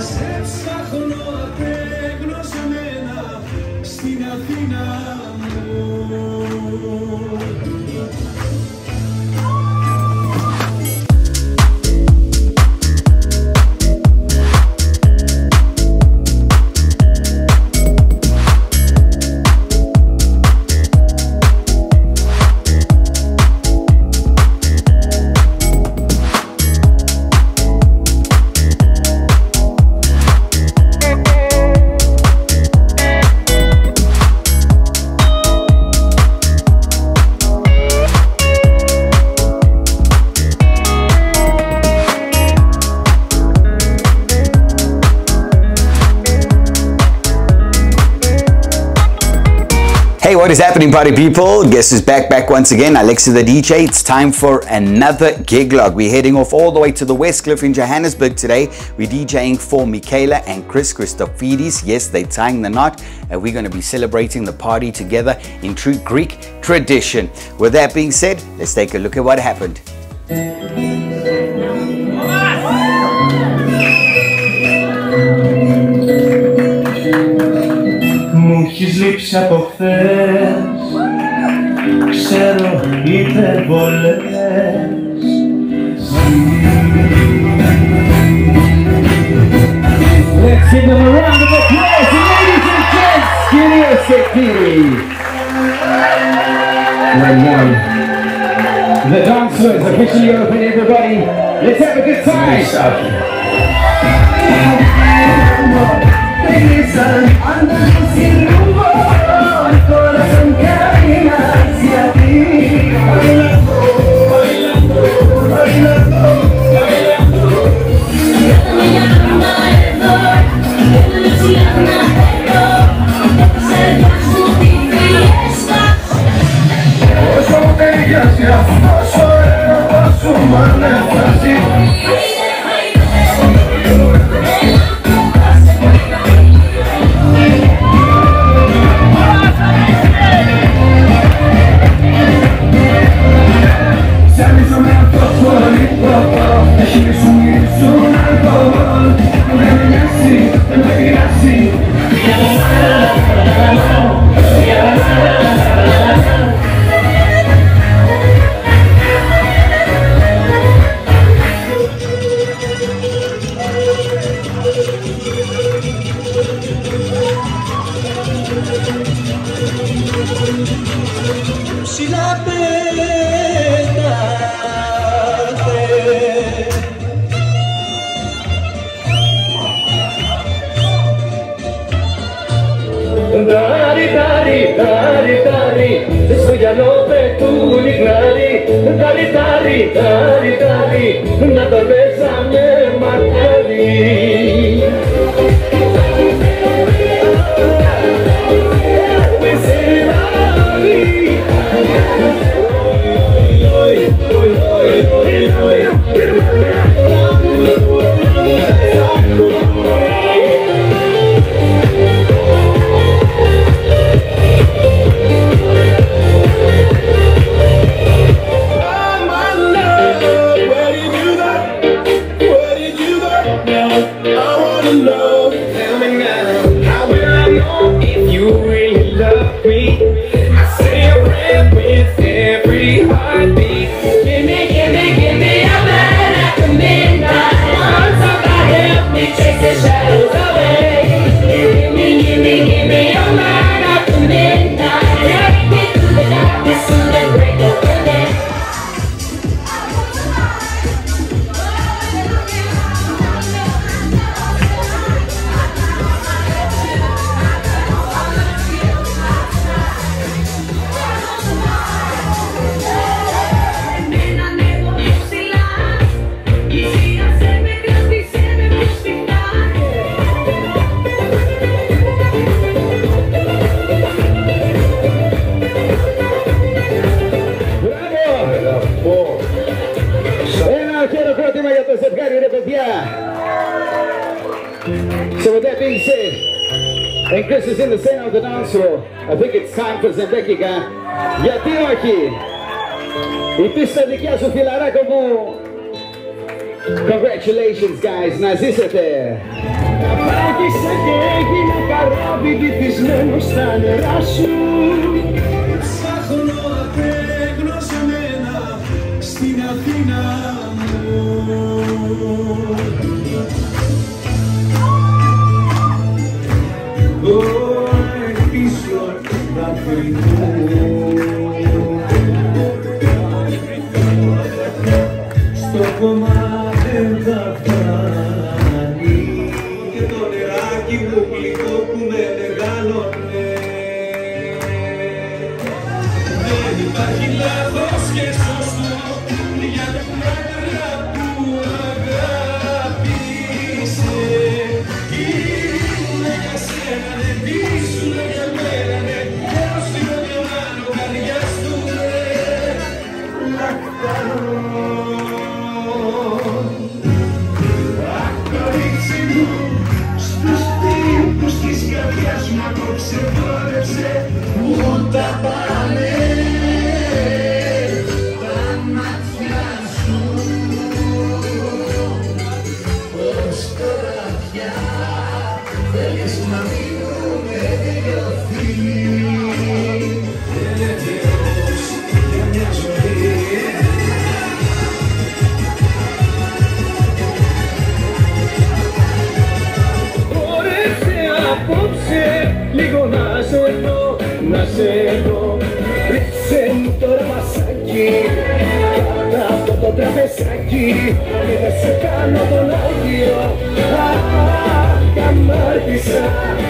σε ψάχνω απεγνωσμένα στην Αθήνα μου. Hey, what is happening, party people? Guess who's back once again? Alexi the DJ. It's time for another gig log. We're heading off all the way to the Westcliff in Johannesburg today. We're DJing for Mikaela and Christofides. Yes, they're tying the knot, and we're going to be celebrating the party together in true Greek tradition. With that being said, let's take a look at what happened. Μου έχεις λείψει από χθες, ξέρω υπερβολές. Let's give them a round of applause, ladies and gents, Christofides. The dance floor is officially open, everybody. Let's have a good time. Στο γυαλό πετούνι γλάρι, τάρι, να τα πέσαμε μακάρι. So with that being said, and Chris is in the center of the dance floor, I think it's time for Zembekika. Γιατί όχι, η πίστα δικιά σου φιλαράκο μου. Congratulations guys, να ζήσετε. Άρχισα και έγινα καράβι βυθισμένο στα νερά σου. Ψάχνω απέγνω σε μένα στην Αθήνα μου. Τώρα πίσω θα στο κομμάτι δεν θα φτάνει και το νεράκι μου γλυκό που με μεγαλώνε. Δεν υπάρχει λάθος και σωστό για το πράγμα που αγάπησε. Ήμουν για σένα, δεν ήσουν για μένα, ναι. Έως την οδειομάνω καρδιάς του, ναι. Λακταρώ. Στους τύπους της καρδιάς μου απόψε πόρεψε μου τα πάνε τα μάτια σου. Ως τώρα πια θέλεις να μείνουμε δύο φίλοι. Ελεύθερος για μια ζωή. Απόψε λίγο να σε δω, να σε δω. Ρίξε μου τώρα μασάκι κάτω από το τραπεζάκι και θα σε κάνω τον Άγιο. Καμάρτισα.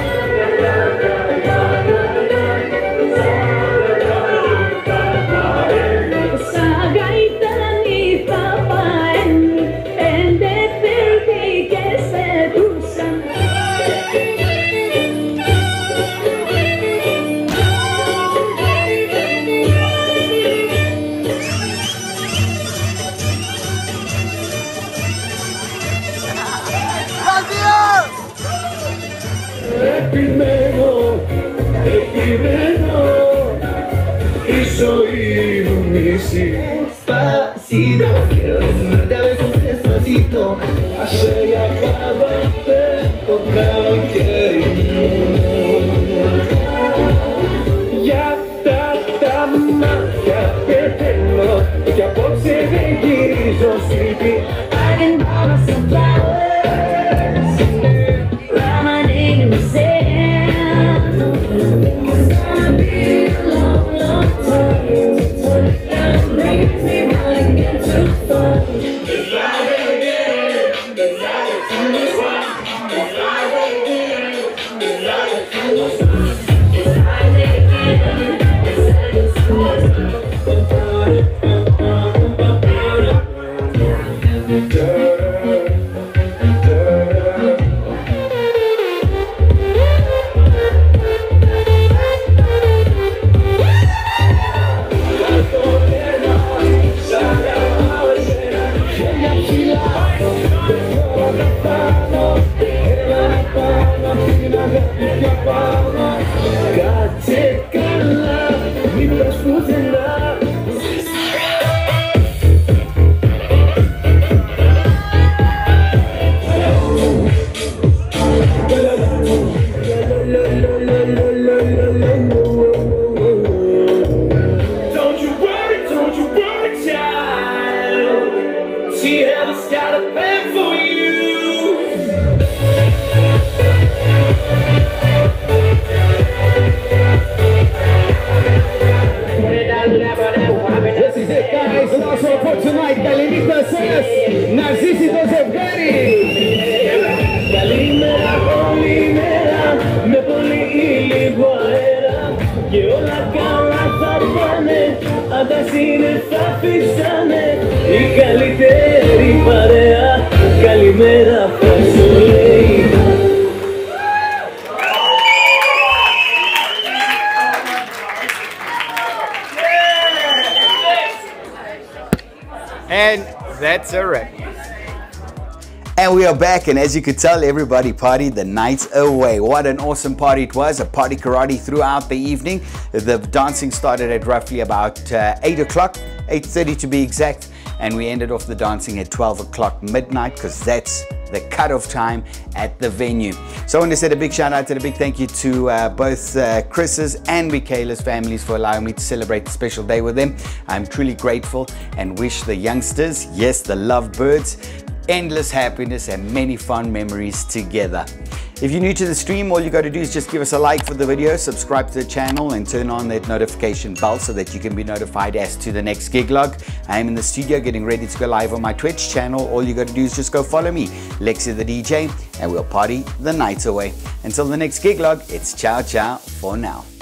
Επιμένω, η ζωή μου μισή. Despacito, quiero decirte a veces despacito. Hace ya acabarte con cariño. Για τα μάτια και θέλω κι απόψε δεν γυρίζω σπίτι. I can buy myself flowers, write my name in the sand. And that's a wrap. And we are back, and as you could tell, everybody partied the night away. What an awesome party it was. A party karate throughout the evening. The dancing started at roughly about 8 o'clock, 8:30 to be exact. and we ended off the dancing at 12 o'clock midnight, because that's the cutoff time at the venue. So I want to say a big shout out and a big thank you to both Chris's and Mikaela's families for allowing me to celebrate the special day with them. I'm truly grateful and wish the youngsters, yes, the lovebirds, endless happiness and many fun memories together. If you're new to the stream, all you got to do is just give us a like for the video, subscribe to the channel, and turn on that notification bell so that you can be notified as to the next gig log. I am in the studio getting ready to go live on my Twitch channel. All you got to do is just go follow me, Lexi the DJ, and we'll party the night away. Until the next gig log, it's ciao ciao for now.